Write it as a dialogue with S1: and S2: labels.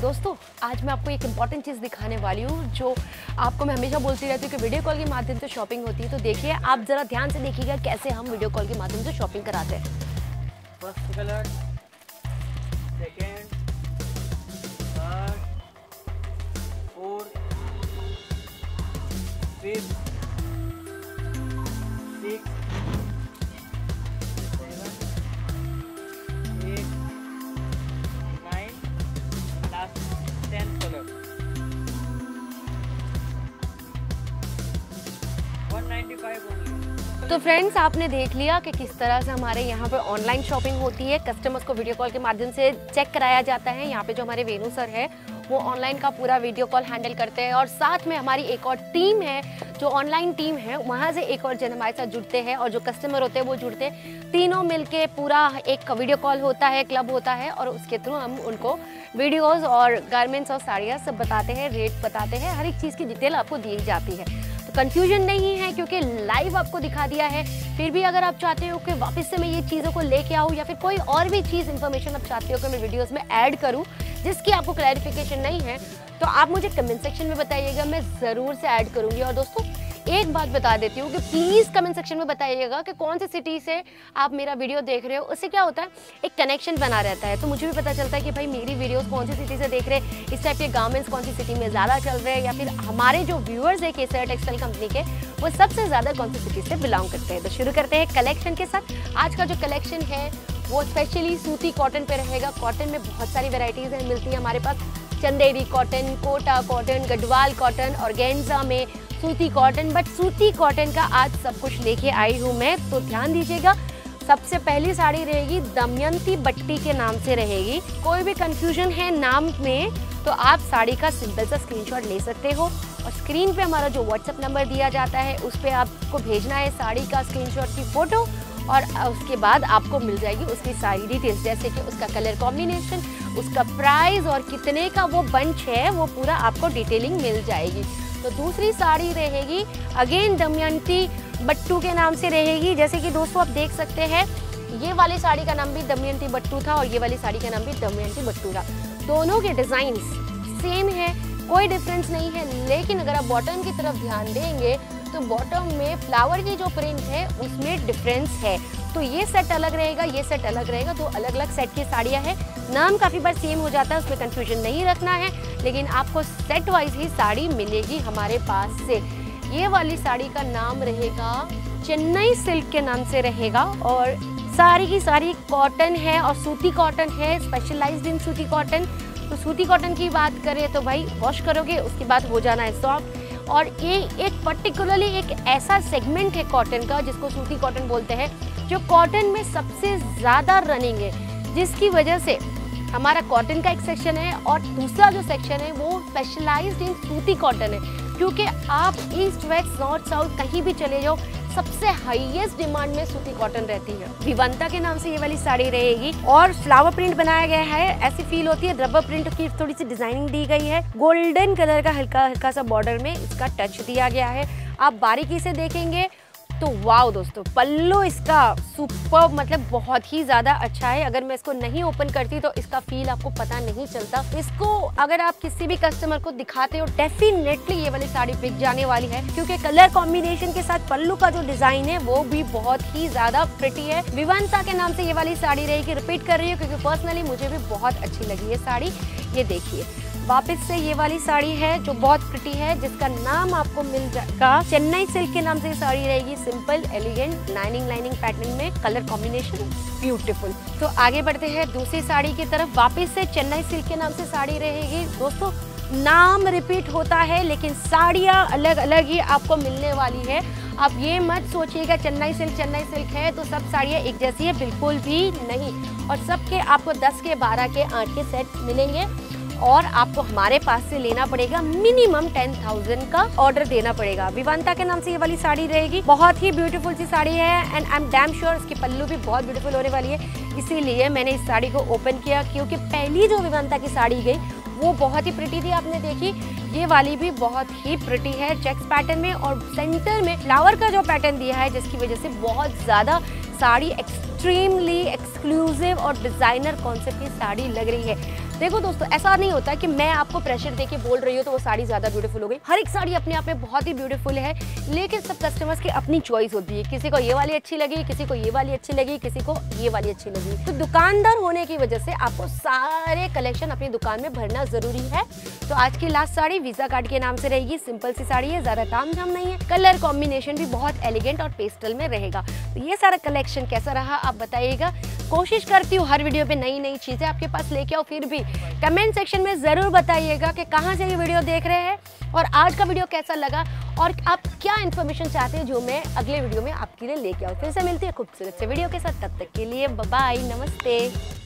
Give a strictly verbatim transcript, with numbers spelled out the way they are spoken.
S1: दोस्तों आज मैं आपको एक इम्पॉर्टेंट चीज़ दिखाने वाली हूँ जो आपको मैं हमेशा बोलती रहती हूँ कि वीडियो कॉल के माध्यम से शॉपिंग होती है। तो देखिए, आप ज़रा ध्यान से देखिएगा कैसे हम वीडियो कॉल के माध्यम से शॉपिंग कराते हैं।
S2: First colour, second, third, fourth, fifth, six, seven, eight, nine, last tenth colour. One ninety five only.
S1: तो फ्रेंड्स, आपने देख लिया कि किस तरह से हमारे यहाँ पर ऑनलाइन शॉपिंग होती है। कस्टमर्स को वीडियो कॉल के माध्यम से चेक कराया जाता है। यहाँ पे जो हमारे वेणु सर है वो ऑनलाइन का पूरा वीडियो कॉल हैंडल करते हैं और साथ में हमारी एक और टीम है जो ऑनलाइन टीम है, वहाँ से एक और जन हमारे साथ जुड़ते हैं और जो कस्टमर होते हैं वो जुड़ते हैं। तीनों मिलके पूरा एक वीडियो कॉल होता है, क्लब होता है और उसके थ्रू हम उनको वीडियोस और गारमेंट्स और साड़ियाँ सब बताते हैं, रेट बताते हैं, हर एक चीज़ की डिटेल आपको दी जाती है। कंफ्यूजन नहीं है क्योंकि लाइव आपको दिखा दिया है। फिर भी अगर आप चाहते हो कि वापस से मैं ये चीज़ों को लेके आऊँ या फिर कोई और भी चीज़ इन्फॉर्मेशन आप चाहते हो कि मैं वीडियोस में ऐड करूँ जिसकी आपको क्लैरिफिकेशन नहीं है, तो आप मुझे कमेंट सेक्शन में बताइएगा, मैं ज़रूर से ऐड करूँगी। और दोस्तों एक बात बता देती हूँ कि प्लीज़ कमेंट सेक्शन में बताइएगा कि कौन सी सिटी से आप मेरा वीडियो देख रहे हो। उससे क्या होता है, एक कनेक्शन बना रहता है, तो मुझे भी पता चलता है कि भाई मेरी वीडियोस कौन सी सिटी से देख रहे हैं, इस टाइप के गारमेंट्स कौन सी सिटी में ज़्यादा चल रहे हैं, या फिर हमारे जो व्यूअर्स है केसर टेक्सटाइल कंपनी के वो सबसे ज़्यादा कौन सी सिटी से बिलोंग करते हैं। तो शुरू करते हैं कलेक्शन के साथ। आज का जो कलेक्शन है वो स्पेशली सूती कॉटन पे रहेगा। कॉटन में बहुत सारी वेराइटीज़ हैं, मिलती है हमारे पास। Chanderi cotton, Kota cotton, Garhwal cotton, organza में सूती कॉटन। बट सूती कॉटन का आज सब कुछ लेके आई हूँ मैं, तो ध्यान दीजिएगा। सबसे पहली साड़ी रहेगी दमयंती बट्टी के नाम से रहेगी। कोई भी कंफ्यूजन है नाम में तो आप साड़ी का सिंपल सा स्क्रीनशॉट ले सकते हो और स्क्रीन पे हमारा जो व्हाट्सएप नंबर दिया जाता है उस पर आपको भेजना है साड़ी का स्क्रीनशॉट की फ़ोटो और उसके बाद आपको मिल जाएगी उसकी सारी डिटेल्स, जैसे कि उसका कलर कॉम्बिनेशन, उसका प्राइस और कितने का वो बंच है, वो पूरा आपको डिटेलिंग मिल जाएगी। तो दूसरी साड़ी रहेगी अगेन दमयंती बट्टू के नाम से रहेगी। जैसे कि दोस्तों आप देख सकते हैं, ये वाली साड़ी का नाम भी दमयंती बट्टू था और ये वाली साड़ी का नाम भी दमयंती बट्टू था। दोनों के डिज़ाइन सेम है, कोई डिफरेंस नहीं है, लेकिन अगर आप बॉटम की तरफ ध्यान देंगे तो बॉटम में फ्लावर की जो प्रिंट है उसमें डिफरेंस है। तो ये सेट अलग रहेगा, ये सेट अलग रहेगा, तो अलग अलग सेट की साड़ियाँ हैं। नाम काफ़ी बार सेम हो जाता है, उसमें कंफ्यूजन नहीं रखना है, लेकिन आपको सेट वाइज ही साड़ी मिलेगी हमारे पास से। ये वाली साड़ी का नाम रहेगा चेन्नई सिल्क के नाम से रहेगा और सारी की सारी कॉटन है और सूती कॉटन है, स्पेशलाइज्ड इन सूती कॉटन। तो सूती कॉटन की बात करें तो भाई वॉश करोगे उसके बाद हो जाना है सॉफ्ट। और ये एक पर्टिकुलरली एक ऐसा सेगमेंट है कॉटन का जिसको सूती कॉटन बोलते हैं, जो कॉटन में सबसे ज़्यादा रनिंग है, जिसकी वजह से हमारा कॉटन का एक सेक्शन है और दूसरा जो सेक्शन है वो स्पेशलाइज्ड इन सूती कॉटन है। क्योंकि आप ईस्ट वेस्ट नॉर्थ साउथ कहीं भी चले जाओ, सबसे हाईएस्ट डिमांड में सूती कॉटन रहती है। विवंता के नाम से ये वाली साड़ी रहेगी और फ्लावर प्रिंट बनाया गया है, ऐसी फील होती है। रबर प्रिंट की थोड़ी सी डिजाइनिंग दी गई है, गोल्डन कलर का हल्का हल्का सा बॉर्डर में इसका टच दिया गया है। आप बारीकी से देखेंगे तो वाओ दोस्तों, पल्लू इसका सुपर, मतलब बहुत ही ज़्यादा अच्छा है। अगर मैं इसको नहीं ओपन करती तो इसका फील आपको पता नहीं चलता। इसको अगर आप किसी भी कस्टमर को दिखाते हो डेफिनेटली ये वाली साड़ी बिक जाने वाली है, क्योंकि कलर कॉम्बिनेशन के साथ पल्लू का जो डिज़ाइन है वो भी बहुत ही ज़्यादा प्रिटी है। विवंता के नाम से ये वाली साड़ी रहेगी। रिपीट कर रही हूँ क्योंकि पर्सनली मुझे भी बहुत अच्छी लगी ये साड़ी। ये देखिए वापस से ये वाली साड़ी है जो बहुत प्रिटी है, जिसका नाम आपको मिल जाएगा चेन्नई सिल्क के नाम से ये साड़ी रहेगी। Simple elegant lining lining pattern में, कलर कॉम्बिनेशन ब्यूटीफुल। तो आगे बढ़ते हैं दूसरी साड़ी की तरफ। वापस से चेन्नई सिल्क के नाम से साड़ी रहेगी। दोस्तों नाम रिपीट होता है लेकिन साड़ियाँ अलग अलग ही आपको मिलने वाली है। आप ये मत सोचिएगा चेन्नई सिल्क चेन्नई सिल्क है तो सब साड़ियाँ एक जैसी है, बिल्कुल भी नहीं। और सबके आपको दस के बारह के आठ के सेट मिलेंगे और आपको हमारे पास से लेना पड़ेगा मिनिमम टेन थाउजेंड का ऑर्डर देना पड़ेगा। विवंता के नाम से ये वाली साड़ी रहेगी। बहुत ही ब्यूटीफुल सी साड़ी है and I am damn sure इसकी पल्लू भी बहुत ब्यूटीफुल होने वाली है। इसीलिए मैंने इस साड़ी को ओपन किया क्योंकि पहली जो विवंता की साड़ी गई वो बहुत ही प्रिटी थी, आपने देखी। ये वाली भी बहुत ही प्रिटी है चेक्स पैटर्न में और सेंटर में फ्लावर का जो पैटर्न दिया है, जिसकी वजह से बहुत ज़्यादा साड़ी एक्सट्रीमली एक्सक्लूसिव और डिज़ाइनर कॉन्सेप्ट की साड़ी लग रही है। देखो दोस्तों, ऐसा नहीं होता कि मैं आपको प्रेशर देके बोल रही हूँ तो वो साड़ी ज्यादा ब्यूटीफुल हो गई। हर एक साड़ी अपने आप में बहुत ही ब्यूटीफुल है, लेकिन सब कस्टमर्स की अपनी चॉइस होती है। किसी को ये वाली अच्छी लगी, किसी को ये वाली अच्छी लगी, किसी को ये वाली अच्छी लगी। तो दुकानदार होने की वजह से आपको सारे कलेक्शन अपनी दुकान में भरना जरूरी है। तो आज की लास्ट साड़ी वीजा कार्ड के नाम से रहेगी। सिंपल सी साड़ी है, ज्यादा ताम झाम नहीं है। कलर कॉम्बिनेशन भी बहुत एलिगेंट और पेस्टल में रहेगा। तो ये सारा कलेक्शन कैसा रहा आप बताइएगा। कोशिश करती हूँ हर वीडियो पे नई नई चीजें आपके पास लेके आओ। फिर भी कमेंट सेक्शन में जरूर बताइएगा कि कहाँ से ये वीडियो देख रहे हैं और आज का वीडियो कैसा लगा और आप क्या इन्फॉर्मेशन चाहते हैं जो मैं अगले वीडियो में आपके लिए लेके आऊँ। फिर से मिलती है खूबसूरत से वीडियो के साथ, तब तक के लिए बाय बाय, नमस्ते।